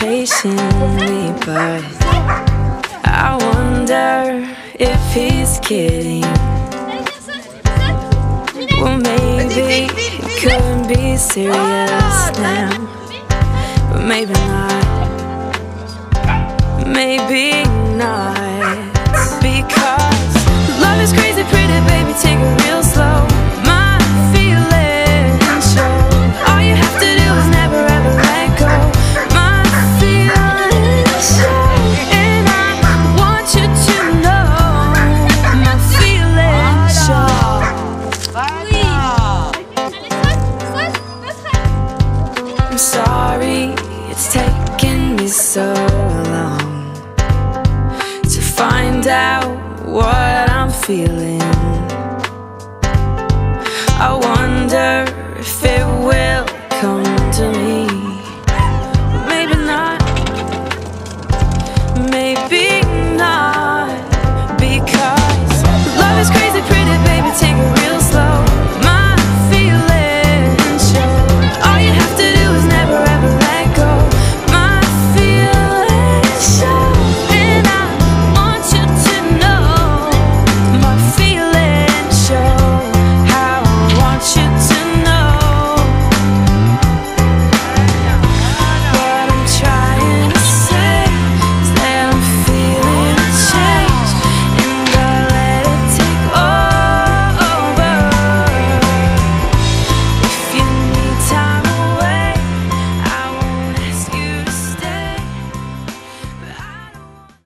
patiently, but I wonder if he's kidding. Well, maybe it couldn't be serious now, but maybe not. Maybe not. Because love is crazy, pretty baby, take a